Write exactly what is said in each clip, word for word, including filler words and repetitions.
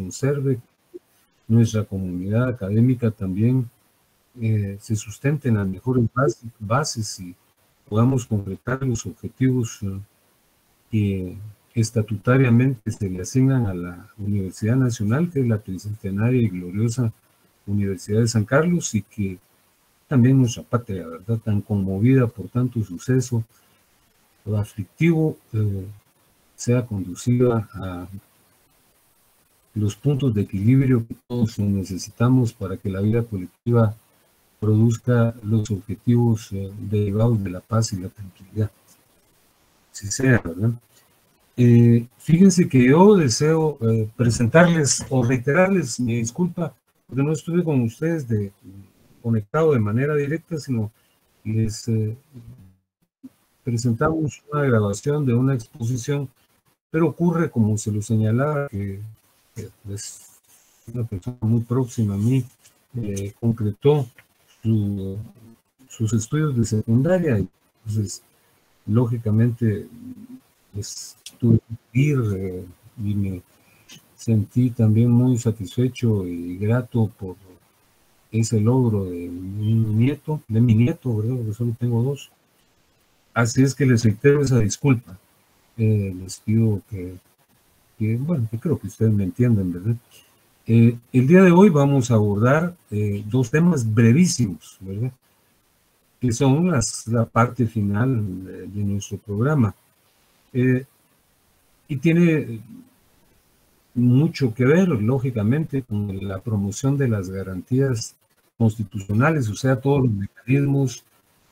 conserve, nuestra comunidad académica también eh, se sustente en las mejores bases, bases y podamos concretar los objetivos eh, que estatutariamente se le asignan a la Universidad Nacional, que es la tricentenaria y gloriosa Universidad de San Carlos, y que también nuestra patria, ¿verdad?, tan conmovida por tanto suceso aflictivo, eh, sea conducida a los puntos de equilibrio que todos necesitamos para que la vida colectiva produzca los objetivos eh, derivados de la paz y la tranquilidad. Si sea, ¿verdad? Eh, fíjense que yo deseo eh, presentarles o reiterarles mi disculpa porque no estuve con ustedes de, conectado de manera directa, sino les eh, presentamos una grabación de una exposición, pero ocurre, como se lo señalaba, que eh, pues, una persona muy próxima a mí eh, concretó su, sus estudios de secundaria, y entonces, lógicamente, pues, tuve que ir eh, y me sentí también muy satisfecho y grato por ese logro de mi nieto, de mi nieto, ¿verdad? Porque solo tengo dos. Así es que les reitero esa disculpa. Eh, les pido que, que, bueno, que creo que ustedes me entienden, ¿verdad? Eh, el día de hoy vamos a abordar eh, dos temas brevísimos, ¿verdad?, que son las, la parte final de, de nuestro programa. Eh, y tiene mucho que ver, lógicamente, con la promoción de las garantías constitucionales, o sea, todos los mecanismos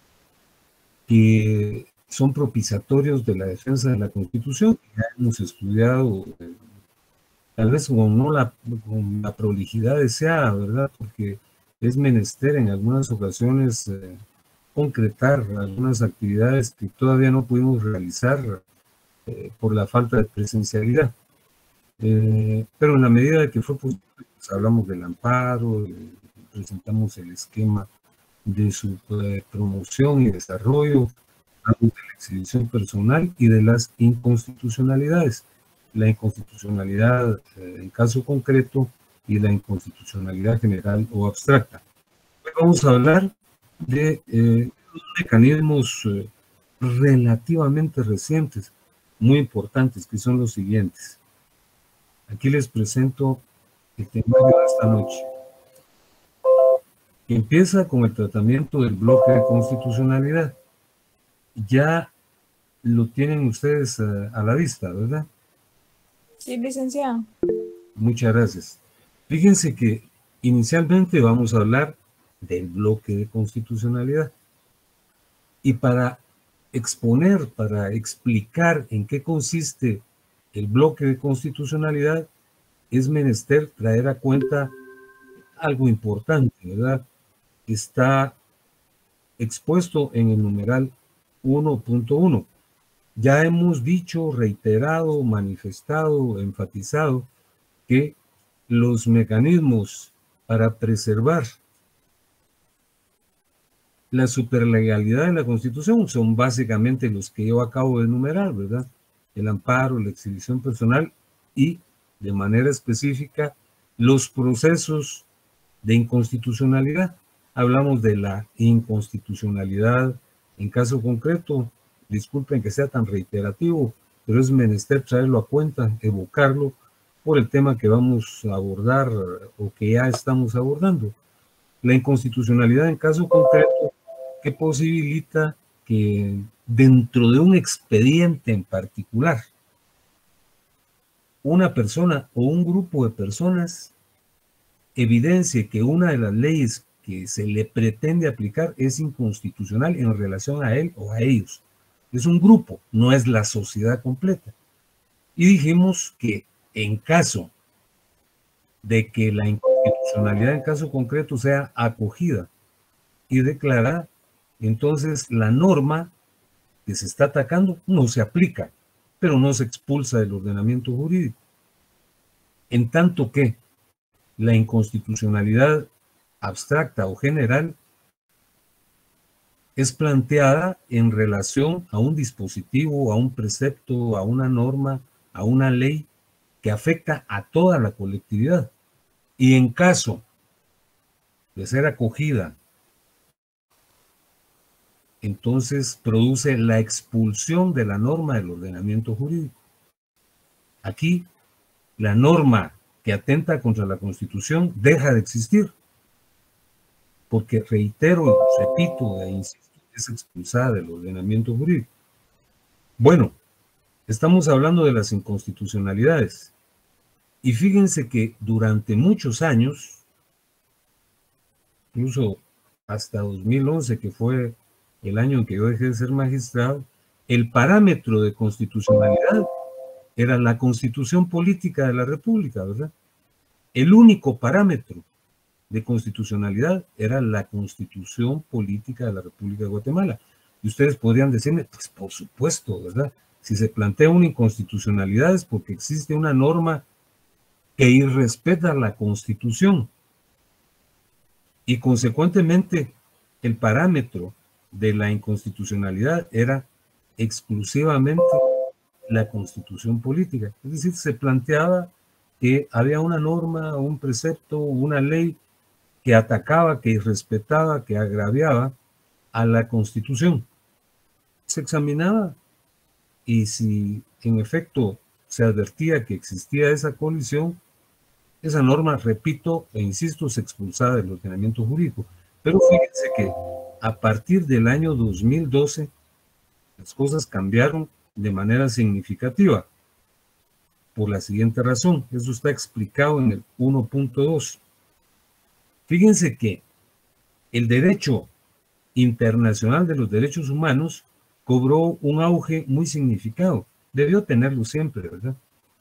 que son propiciatorios de la defensa de la Constitución, que ya hemos estudiado, eh, tal vez con no la, con la prolijidad deseada, ¿verdad?, porque es menester en algunas ocasiones eh, concretar algunas actividades que todavía no pudimos realizar eh, por la falta de presencialidad. Eh, pero en la medida de que fue posible, pues, hablamos del amparo, eh, presentamos el esquema de su eh, promoción y desarrollo, hablamos de la exhibición personal y de las inconstitucionalidades. La inconstitucionalidad eh, en caso concreto y la inconstitucionalidad general o abstracta. Hoy vamos a hablar de eh, mecanismos eh, relativamente recientes, muy importantes, que son los siguientes. Aquí les presento el temario de esta noche. Empieza con el tratamiento del bloque de constitucionalidad. Ya lo tienen ustedes a, a la vista, ¿verdad? Sí, licenciado. Muchas gracias. Fíjense que inicialmente vamos a hablar del bloque de constitucionalidad. Y para exponer, para explicar en qué consiste el bloque de constitucionalidad, es menester traer a cuenta algo importante, ¿verdad? Está expuesto en el numeral uno punto uno. Ya hemos dicho, reiterado, manifestado, enfatizado que los mecanismos para preservar la superlegalidad de la Constitución son básicamente los que yo acabo de enumerar, ¿verdad? El amparo, la exhibición personal y, de manera específica, los procesos de inconstitucionalidad. Hablamos de la inconstitucionalidad en caso concreto. Disculpen que sea tan reiterativo, pero es menester traerlo a cuenta, evocarlo por el tema que vamos a abordar o que ya estamos abordando. La inconstitucionalidad en caso concreto que posibilita que dentro de un expediente en particular, una persona o un grupo de personas evidencie que una de las leyes que se le pretende aplicar es inconstitucional en relación a él o a ellos. Es un grupo, no es la sociedad completa. Y dijimos que en caso de que la inconstitucionalidad en caso concreto sea acogida y declarada, entonces la norma que se está atacando no se aplica, pero no se expulsa del ordenamiento jurídico. En tanto que la inconstitucionalidad abstracta o general es planteada en relación a un dispositivo, a un precepto, a una norma, a una ley que afecta a toda la colectividad. Y en caso de ser acogida, entonces produce la expulsión de la norma del ordenamiento jurídico. Aquí, la norma que atenta contra la Constitución deja de existir, porque, reitero y repito e insisto, es expulsada del ordenamiento jurídico. Bueno, estamos hablando de las inconstitucionalidades. Y fíjense que durante muchos años, incluso hasta dos mil once, que fue el año en que yo dejé de ser magistrado, el parámetro de constitucionalidad era la Constitución Política de la República, ¿verdad? El único parámetro de constitucionalidad era la Constitución Política de la República de Guatemala. Y ustedes podrían decirme, pues por supuesto, ¿verdad? Si se plantea una inconstitucionalidad es porque existe una norma que irrespeta la Constitución. Y consecuentemente, el parámetro de la inconstitucionalidad era exclusivamente la Constitución Política. Es decir, se planteaba que había una norma, un precepto, una ley que atacaba, que irrespetaba, que agraviaba a la Constitución. Se examinaba y si en efecto se advertía que existía esa colisión, esa norma, repito e insisto, se expulsaba del ordenamiento jurídico. Pero fíjense que a partir del año dos mil doce, las cosas cambiaron de manera significativa. Por la siguiente razón, eso está explicado en el uno punto dos. Fíjense que el derecho internacional de los derechos humanos cobró un auge muy significado. Debió tenerlo siempre, ¿verdad?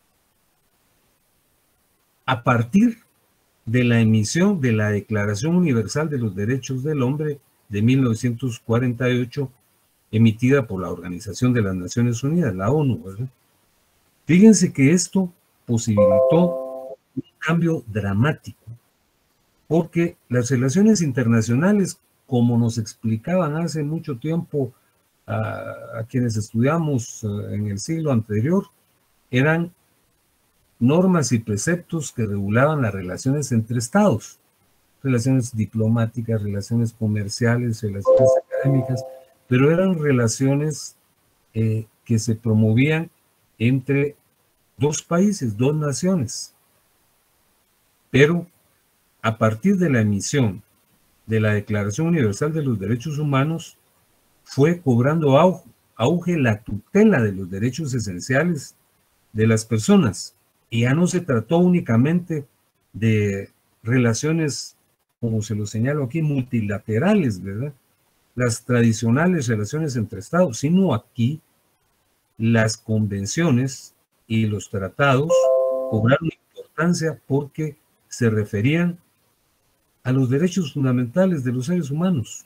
A partir de la emisión de la Declaración Universal de los Derechos del Hombre de mil novecientos cuarenta y ocho, emitida por la Organización de las Naciones Unidas, la ONU, ¿verdad? Fíjense que esto posibilitó un cambio dramático, porque las relaciones internacionales, como nos explicaban hace mucho tiempo a, a quienes estudiamos en el siglo anterior, eran normas y preceptos que regulaban las relaciones entre estados, relaciones diplomáticas, relaciones comerciales, relaciones académicas, pero eran relaciones eh, que se promovían entre dos países, dos naciones. Pero a partir de la emisión de la Declaración Universal de los Derechos Humanos, fue cobrando auge, auge la tutela de los derechos esenciales de las personas. Y ya no se trató únicamente de relaciones, como se lo señalo aquí, multilaterales, ¿verdad? Las tradicionales relaciones entre estados, sino aquí las convenciones y los tratados cobraron importancia porque se referían a los derechos fundamentales de los seres humanos,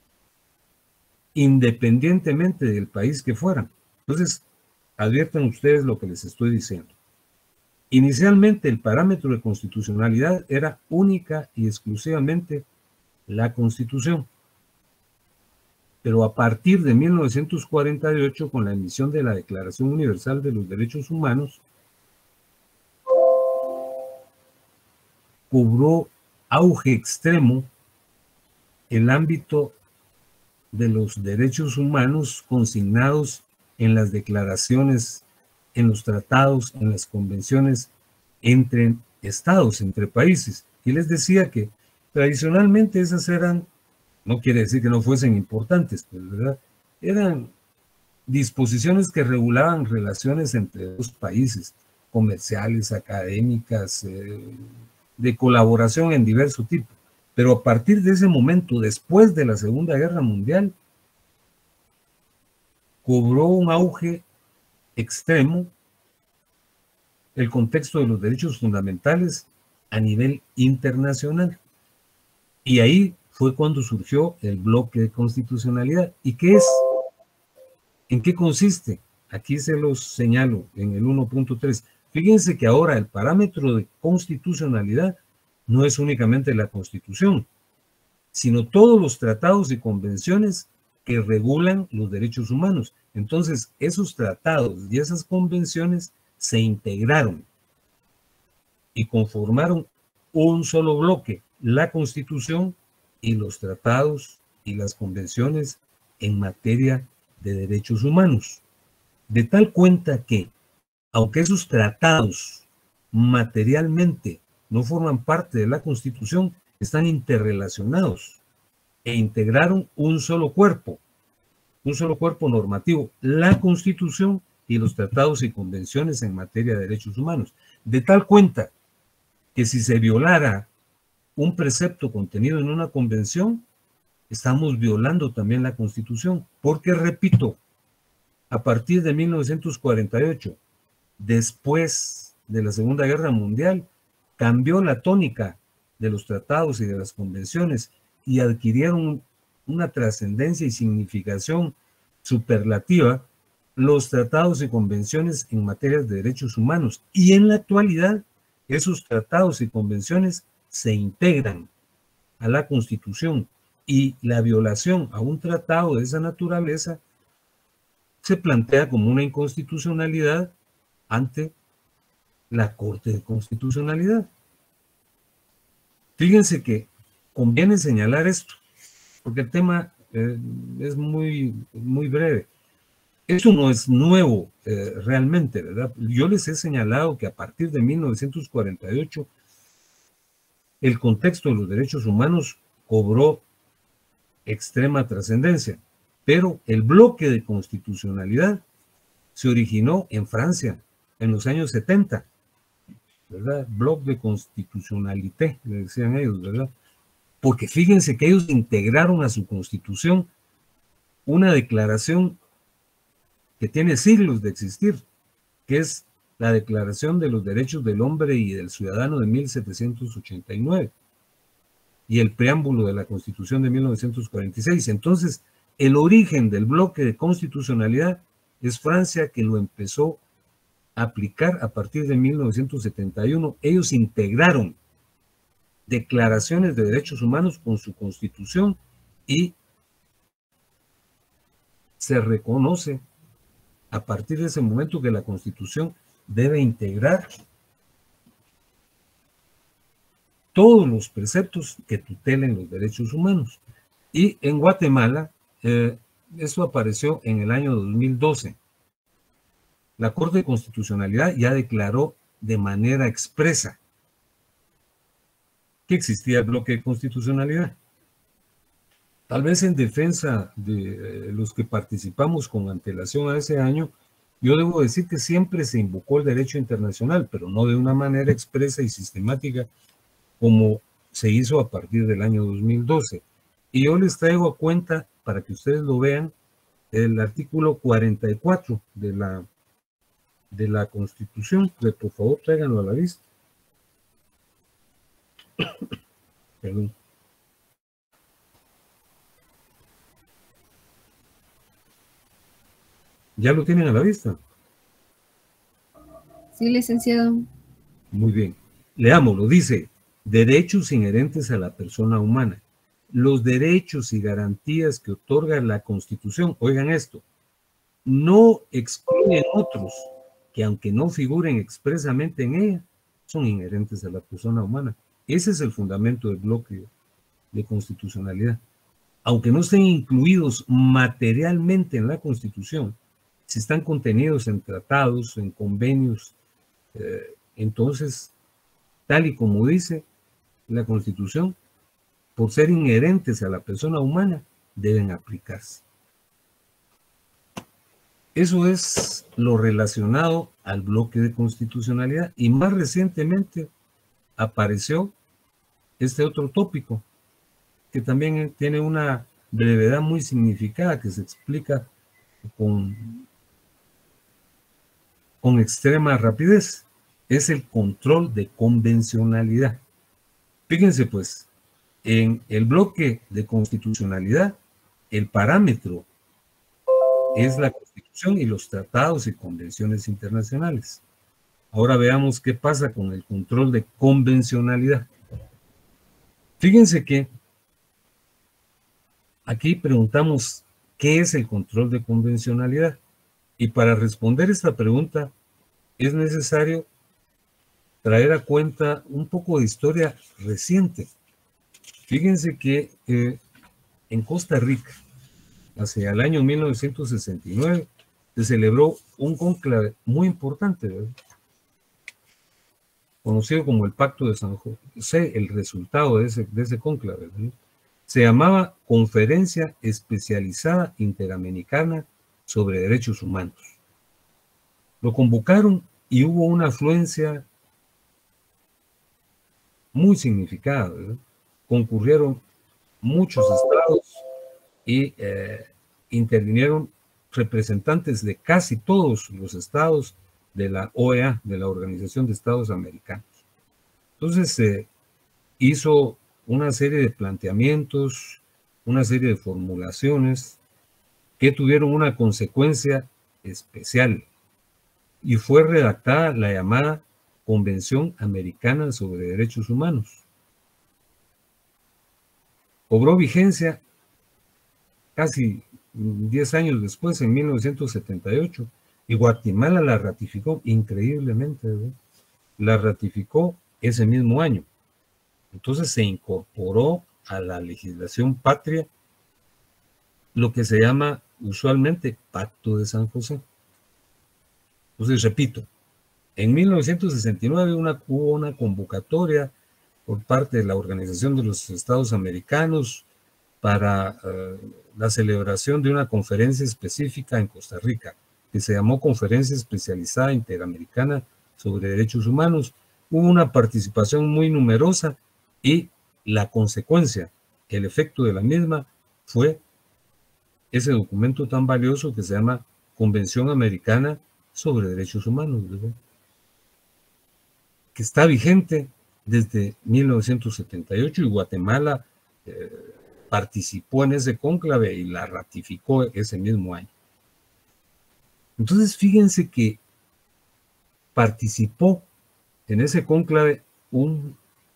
independientemente del país que fueran. Entonces, adviertan ustedes lo que les estoy diciendo. Inicialmente, el parámetro de constitucionalidad era única y exclusivamente la Constitución. Pero a partir de mil novecientos cuarenta y ocho, con la emisión de la Declaración Universal de los Derechos Humanos, cobró auge extremo el ámbito de los derechos humanos consignados en las declaraciones, en los tratados, en las convenciones entre estados, entre países. Y les decía que tradicionalmente esas eran, no quiere decir que no fuesen importantes, pero ¿verdad? Eran disposiciones que regulaban relaciones entre dos países, comerciales, académicas, eh, de colaboración en diverso tipo. Pero a partir de ese momento, después de la Segunda Guerra Mundial, cobró un auge extremo el contexto de los derechos fundamentales a nivel internacional. Y ahí fue cuando surgió el bloque de constitucionalidad. ¿Y qué es? ¿En qué consiste? Aquí se los señalo en el uno punto tres. Fíjense que ahora el parámetro de constitucionalidad no es únicamente la Constitución, sino todos los tratados y convenciones que regulan los derechos humanos. Entonces, esos tratados y esas convenciones se integraron y conformaron un solo bloque, la Constitución y los tratados y las convenciones en materia de derechos humanos. De tal cuenta que, aunque esos tratados materialmente no forman parte de la Constitución, están interrelacionados e integraron un solo cuerpo, un solo cuerpo normativo, la Constitución y los tratados y convenciones en materia de derechos humanos. De tal cuenta que si se violara un precepto contenido en una convención, estamos violando también la Constitución, porque, repito, a partir de mil novecientos cuarenta y ocho, después de la Segunda Guerra Mundial, cambió la tónica de los tratados y de las convenciones y adquirieron una trascendencia y significación superlativa los tratados y convenciones en materia de derechos humanos. Y en la actualidad, esos tratados y convenciones se integran a la Constitución y la violación a un tratado de esa naturaleza se plantea como una inconstitucionalidad ante la Corte de Constitucionalidad. Fíjense que conviene señalar esto, porque el tema eh, es muy, muy breve. Esto no es nuevo eh, realmente, ¿verdad? Yo les he señalado que a partir de mil novecientos cuarenta y ocho el contexto de los derechos humanos cobró extrema trascendencia, pero el bloque de constitucionalidad se originó en Francia en los años setenta, ¿verdad? Bloc de constitucionalité, le decían ellos, ¿verdad? Porque fíjense que ellos integraron a su constitución una declaración que tiene siglos de existir, que es la Declaración de los Derechos del Hombre y del Ciudadano de mil setecientos ochenta y nueve y el preámbulo de la Constitución de mil novecientos cuarenta y seis. Entonces, el origen del bloque de constitucionalidad es Francia, que lo empezó a aplicar a partir de mil novecientos setenta y uno. Ellos integraron declaraciones de derechos humanos con su Constitución y se reconoce a partir de ese momento que la Constitución debe integrar todos los preceptos que tutelen los derechos humanos. Y en Guatemala, eh, esto apareció en el año dos mil doce. La Corte de Constitucionalidad ya declaró de manera expresa que existía el bloque de constitucionalidad. Tal vez en defensa de eh, los que participamos con antelación a ese año, yo debo decir que siempre se invocó el derecho internacional, pero no de una manera expresa y sistemática como se hizo a partir del año dos mil doce. Y yo les traigo a cuenta, para que ustedes lo vean, el artículo cuarenta y cuatro de la, de la Constitución. Que por favor tráiganlo a la vista. Perdón. ¿Ya lo tienen a la vista? Sí, licenciado. Muy bien. Leámoslo. Dice: derechos inherentes a la persona humana. Los derechos y garantías que otorga la Constitución, oigan esto, no excluyen otros que, aunque no figuren expresamente en ella, son inherentes a la persona humana. Ese es el fundamento del bloque de constitucionalidad. Aunque no estén incluidos materialmente en la Constitución, si están contenidos en tratados, en convenios, eh, entonces, tal y como dice la Constitución, por ser inherentes a la persona humana, deben aplicarse. Eso es lo relacionado al bloque de constitucionalidad. Y más recientemente apareció este otro tópico, que también tiene una brevedad muy significada, que se explica con, con extrema rapidez. Es el control de convencionalidad. Fíjense pues, en el bloque de constitucionalidad, el parámetro es la Constitución y los tratados y convenciones internacionales. Ahora veamos qué pasa con el control de convencionalidad. Fíjense que aquí preguntamos, ¿qué es el control de convencionalidad? Y para responder esta pregunta es necesario traer a cuenta un poco de historia reciente. Fíjense que eh, en Costa Rica, hacia el año mil novecientos sesenta y nueve, se celebró un cónclave muy importante, ¿verdad?, conocido como el Pacto de San José, el resultado de ese, de ese cónclave, ¿verdad? Se llamaba Conferencia Especializada Interamericana sobre Derechos Humanos. Lo convocaron y hubo una afluencia muy significada, ¿verdad? Concurrieron muchos estados y eh, intervinieron representantes de casi todos los estados de la O E A, de la Organización de Estados Americanos. Entonces se eh, hizo una serie de planteamientos, una serie de formulaciones que tuvieron una consecuencia especial, y fue redactada la llamada Convención Americana sobre Derechos Humanos. Cobró vigencia casi diez años después, en mil novecientos setenta y ocho, y Guatemala la ratificó increíblemente, ¿verdad? La ratificó ese mismo año. Entonces se incorporó a la legislación patria lo que se llama usualmente Pacto de San José. Entonces, repito, en mil novecientos sesenta y nueve una, hubo una convocatoria por parte de la Organización de los Estados Americanos para uh, la celebración de una conferencia específica en Costa Rica, que se llamó Conferencia Especializada Interamericana sobre Derechos Humanos. Hubo una participación muy numerosa y la consecuencia, el efecto de la misma, fue ese documento tan valioso que se llama Convención Americana sobre Derechos Humanos, ¿verdad?, que está vigente desde mil novecientos setenta y ocho, y Guatemala eh, participó en ese cónclave y la ratificó ese mismo año. Entonces, fíjense que participó en ese cónclave un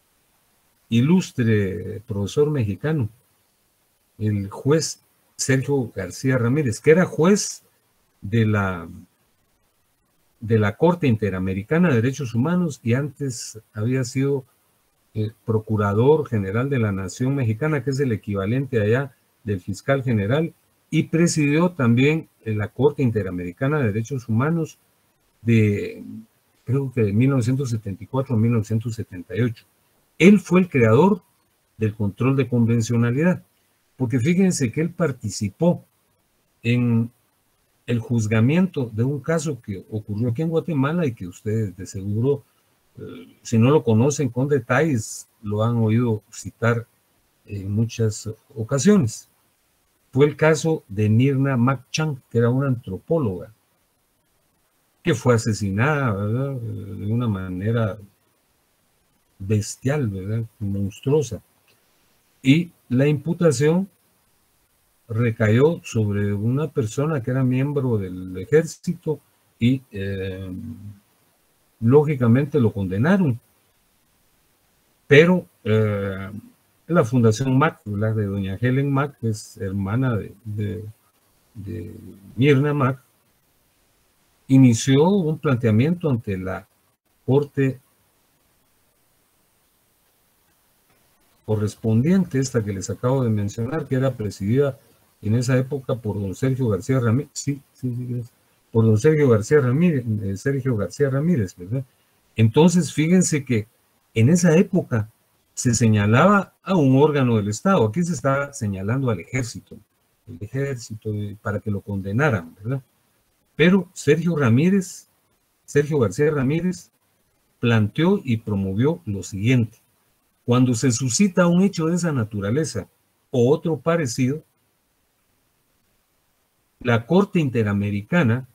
ilustre profesor mexicano, el juez Sergio García Ramírez, que era juez de la, de la Corte Interamericana de Derechos Humanos y antes había sido eh, Procurador General de la Nación Mexicana, que es el equivalente allá del fiscal general, y presidió también la Corte Interamericana de Derechos Humanos de, creo que de mil novecientos setenta y cuatro a mil novecientos setenta y ocho. Él fue el creador del control de convencionalidad, porque fíjense que él participó en el juzgamiento de un caso que ocurrió aquí en Guatemala y que ustedes de seguro, eh, si no lo conocen con detalles, lo han oído citar en muchas ocasiones. Fue el caso de Myrna McChann, que era una antropóloga, que fue asesinada, ¿verdad?, de una manera bestial, ¿verdad?, monstruosa. Y la imputación recayó sobre una persona que era miembro del ejército y eh, lógicamente lo condenaron. Pero eh, la Fundación Mac, la de doña Helen Mac, que es hermana de, de, de Myrna Mac, inició un planteamiento ante la Corte correspondiente, esta que les acabo de mencionar, que era presidida en esa época por don Sergio García Ramírez, sí, sí, sí, por don Sergio García Ramírez, eh, Sergio García Ramírez, ¿verdad? Entonces, fíjense que en esa época se señalaba a un órgano del Estado, aquí se está señalando al ejército, el ejército, para que lo condenaran, ¿verdad? Pero Sergio Ramírez, Sergio García Ramírez, planteó y promovió lo siguiente: cuando se suscita un hecho de esa naturaleza o otro parecido, la Corte Interamericana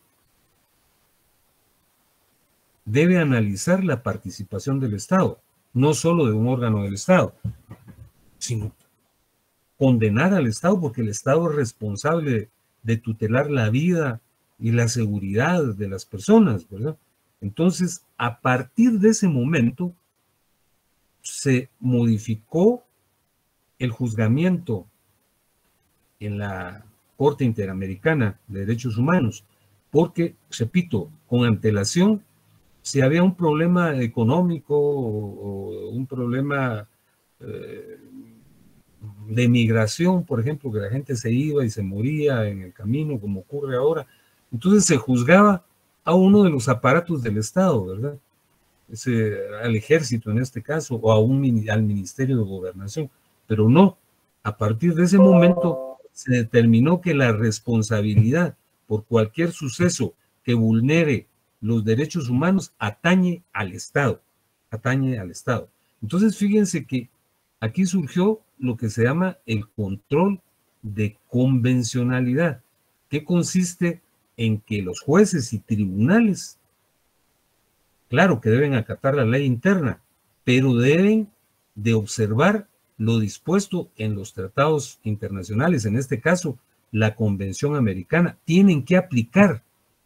debe analizar la participación del Estado, no solo de un órgano del Estado, sino condenar al Estado, porque el Estado es responsable de, de tutelar la vida y la seguridad de las personas, ¿verdad? Entonces, a partir de ese momento, se modificó el juzgamiento en la Corte Interamericana de Derechos Humanos, porque, repito, con antelación si había un problema económico o, o un problema eh, de migración, por ejemplo, que la gente se iba y se moría en el camino, como ocurre ahora, entonces se juzgaba a uno de los aparatos del Estado, ¿verdad? Ese, al ejército en este caso, o a un, al Ministerio de Gobernación, pero no, a partir de ese momento se determinó que la responsabilidad por cualquier suceso que vulnere los derechos humanos atañe al Estado, atañe al Estado. Entonces fíjense que aquí surgió lo que se llama el control de convencionalidad, que consiste en que los jueces y tribunales, claro que deben acatar la ley interna, pero deben de observar lo dispuesto en los tratados internacionales, en este caso, la Convención Americana. Tienen que aplicar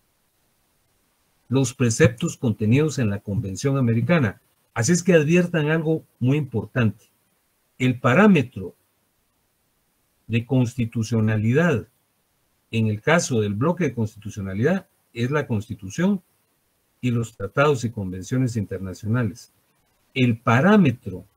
los preceptos contenidos en la Convención Americana. Así es que adviertan algo muy importante. El parámetro de constitucionalidad en el caso del bloque de constitucionalidad es la Constitución y los tratados y convenciones internacionales. El parámetro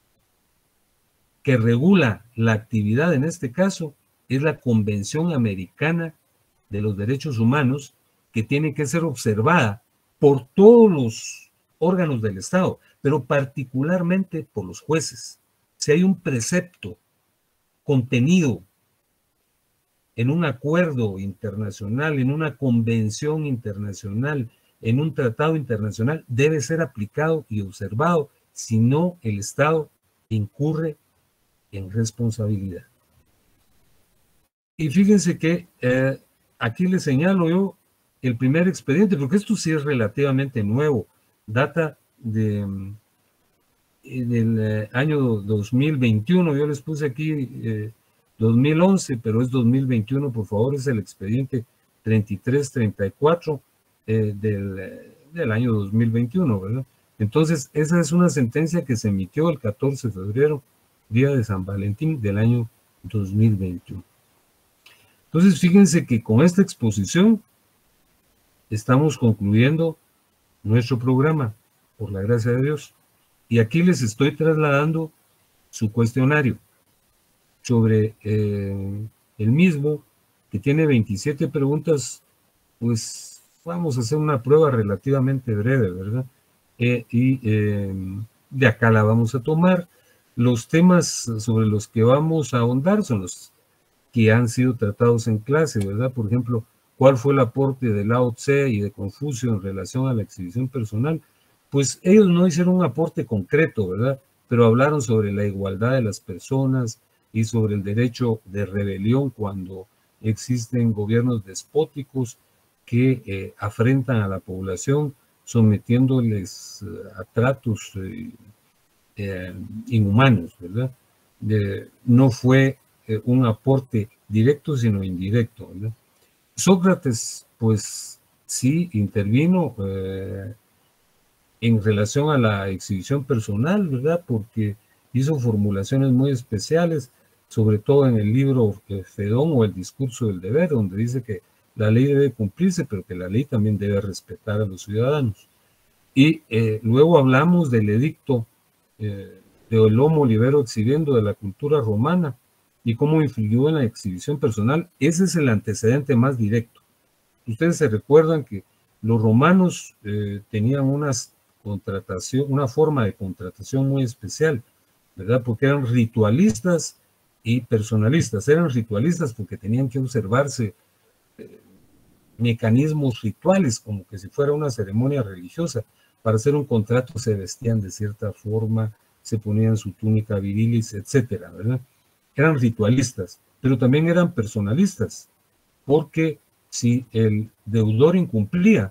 que regula la actividad en este caso es la Convención Americana de los Derechos Humanos, que tiene que ser observada por todos los órganos del Estado, pero particularmente por los jueces. Si hay un precepto contenido en un acuerdo internacional, en una convención internacional, en un tratado internacional, debe ser aplicado y observado, si no el Estado incurre en responsabilidad. Y fíjense que eh, aquí les señalo yo el primer expediente, porque esto sí es relativamente nuevo, data de, del eh, año dos mil veintiuno, yo les puse aquí eh, dos mil once, pero es dos mil veintiuno, por favor, es el expediente treinta y tres treinta y cuatro eh, del, del año dos mil veintiuno, ¿verdad? Entonces, esa es una sentencia que se emitió el catorce de febrero, día de San Valentín del año dos mil veintiuno. Entonces, fíjense que con esta exposición estamos concluyendo nuestro programa, por la gracia de Dios. Y aquí les estoy trasladando su cuestionario sobre eh, el mismo, que tiene veintisiete preguntas. Pues vamos a hacer una prueba relativamente breve, ¿verdad? Eh, y eh, de acá la vamos a tomar. Los temas sobre los que vamos a ahondar son los que han sido tratados en clase, ¿verdad? Por ejemplo, ¿cuál fue el aporte de Lao Tse y de Confucio en relación a la exhibición personal? Pues ellos no hicieron un aporte concreto, ¿verdad? Pero hablaron sobre la igualdad de las personas y sobre el derecho de rebelión cuando existen gobiernos despóticos que eh, afrentan a la población sometiéndoles eh, a tratos eh, eh, inhumanos, ¿verdad? De, no fue eh, un aporte directo, sino indirecto, ¿verdad? Sócrates, pues sí intervino eh, en relación a la exhibición personal, ¿verdad? Porque hizo formulaciones muy especiales, sobre todo en el libro eh, Fedón o el discurso del deber, donde dice que la ley debe cumplirse, pero que la ley también debe respetar a los ciudadanos. Y eh, luego hablamos del edicto eh, de el Homo Libero Exhibiendo de la cultura romana y cómo influyó en la exhibición personal. Ese es el antecedente más directo. Ustedes se recuerdan que los romanos eh, tenían unas contratación, una forma de contratación muy especial, ¿verdad? Porque eran ritualistas y personalistas. Eran ritualistas porque tenían que observarse eh, mecanismos rituales, como que si fuera una ceremonia religiosa. Para hacer un contrato se vestían de cierta forma, se ponían su túnica virilis, etcétera, ¿verdad? Eran ritualistas, pero también eran personalistas, porque si el deudor incumplía,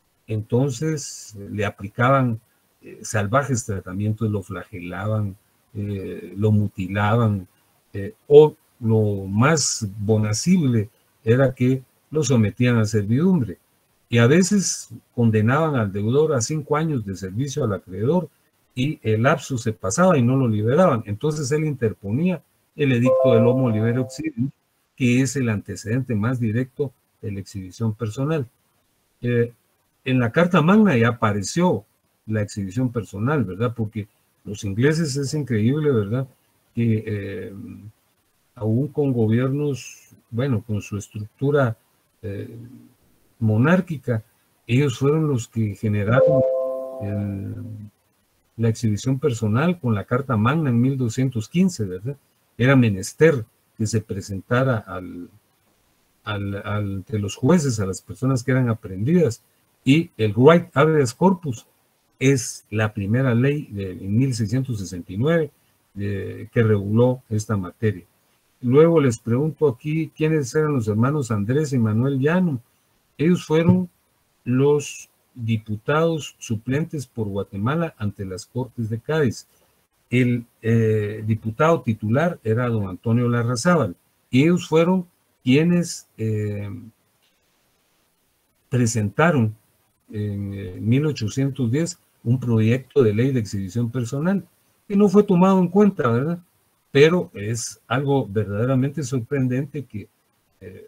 entonces le aplicaban eh, salvajes tratamientos, lo flagelaban, eh, lo mutilaban, eh, o lo más bonacible era que lo sometían a servidumbre. Y a veces condenaban al deudor a cinco años de servicio al acreedor y el lapso se pasaba y no lo liberaban. Entonces él interponía el edicto del Homo Libero Exhibiendo, que es el antecedente más directo de la exhibición personal. Eh, en la Carta Magna ya apareció la exhibición personal, ¿verdad? Porque los ingleses es increíble, ¿verdad? Que eh, aún con gobiernos, bueno, con su estructura eh, monárquica, ellos fueron los que generaron el, la exhibición personal con la Carta Magna en mil doscientos quince, ¿verdad? Era menester que se presentara al, al, al, de los jueces a las personas que eran aprehendidas, y el Writ Habeas Corpus es la primera ley de en mil seiscientos sesenta y nueve de, que reguló esta materia. Luego les pregunto aquí quiénes eran los hermanos Andrés y Manuel Llano. Ellos fueron los diputados suplentes por Guatemala ante las Cortes de Cádiz. El eh, diputado titular era don Antonio Larrazábal, y ellos fueron quienes eh, presentaron en eh, mil ochocientos diez un proyecto de ley de exhibición personal, que no fue tomado en cuenta, ¿verdad? Pero es algo verdaderamente sorprendente que, eh,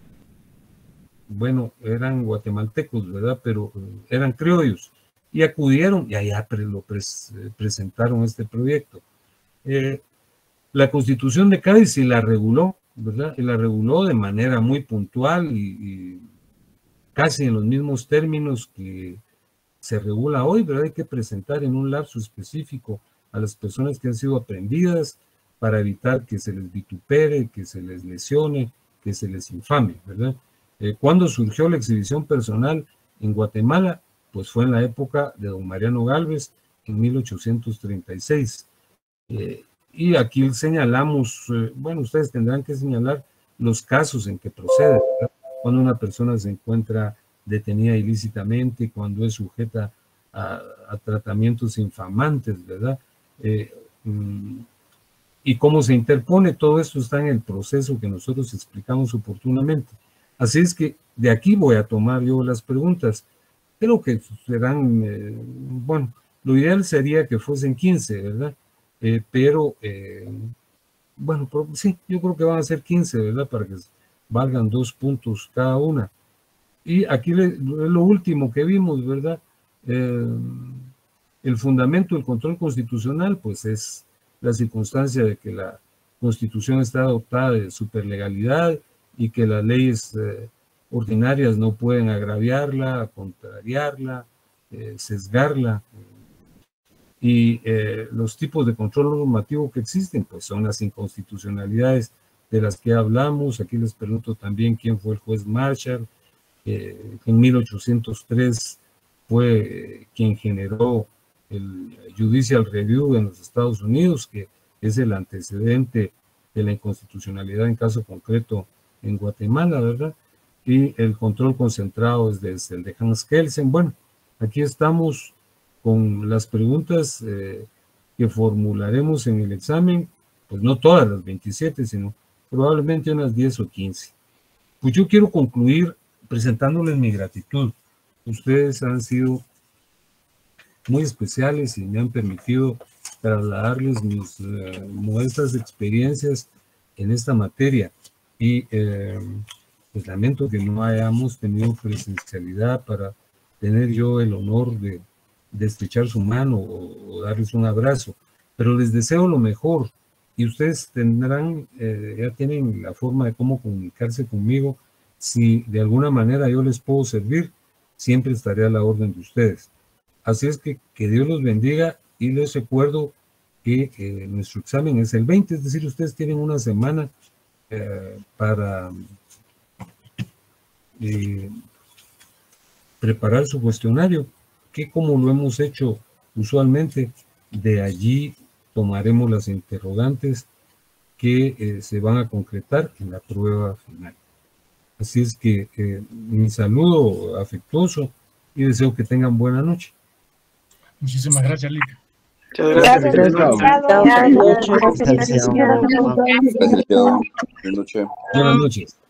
bueno, eran guatemaltecos, ¿verdad? Pero eh, eran criollos, y acudieron y allá pre lo pres presentaron este proyecto. Eh, la Constitución de Cádiz sí la reguló, ¿verdad? Y la reguló de manera muy puntual y, y casi en los mismos términos que se regula hoy, ¿verdad? Hay que presentar en un lapso específico a las personas que han sido aprehendidas para evitar que se les vitupere, que se les lesione, que se les infame, ¿verdad? Eh, ¿Cuándo surgió la exhibición personal en Guatemala? Pues fue en la época de don Mariano Gálvez, en mil ochocientos treinta y seis. Eh, y aquí señalamos, eh, bueno, ustedes tendrán que señalar los casos en que procede, ¿verdad? Cuando una persona se encuentra detenida ilícitamente, cuando es sujeta a, a tratamientos infamantes, ¿verdad? Eh, mm, y cómo se interpone, todo esto está en el proceso que nosotros explicamos oportunamente. Así es que de aquí voy a tomar yo las preguntas. Creo que serán, eh, bueno, lo ideal sería que fuesen quince, ¿verdad? Eh, pero, eh, bueno, pero, sí, yo creo que van a ser quince, ¿verdad? Para que valgan dos puntos cada una. Y aquí le, lo último que vimos, ¿verdad? Eh, el fundamento del control constitucional, pues es la circunstancia de que la Constitución está dotada de superlegalidad y que las leyes eh, ordinarias no pueden agraviarla, contrariarla, eh, sesgarla. Y eh, los tipos de control normativo que existen, pues son las inconstitucionalidades de las que hablamos. Aquí les pregunto también quién fue el juez Marshall, eh, que en mil ochocientos tres fue eh, quien generó el Judicial Review en los Estados Unidos, que es el antecedente de la inconstitucionalidad en caso concreto en Guatemala, ¿verdad? Y el control concentrado es desde el de Hans Kelsen. Bueno, aquí estamos con las preguntas eh, que formularemos en el examen, pues no todas las veintisiete, sino probablemente unas diez o quince. Pues yo quiero concluir presentándoles mi gratitud. Ustedes han sido muy especiales y me han permitido trasladarles mis uh, modestas experiencias en esta materia. Y eh, pues lamento que no hayamos tenido presencialidad para tener yo el honor de, de estrechar su mano o, o darles un abrazo, pero les deseo lo mejor y ustedes tendrán, eh, ya tienen la forma de cómo comunicarse conmigo. Si de alguna manera yo les puedo servir, siempre estaré a la orden de ustedes. Así es que que Dios los bendiga y les recuerdo que eh, nuestro examen es el veinte, es decir, ustedes tienen una semana eh, para eh, preparar su cuestionario, que como lo hemos hecho usualmente, de allí tomaremos las interrogantes que eh, se van a concretar en la prueba final. Así es que eh, mi saludo afectuoso y deseo que tengan buena noche. Muchísimas gracias, Lidia. Muchas gracias. Buenas noches. Gracias, licenciado. Buenas noches. Buenas noches.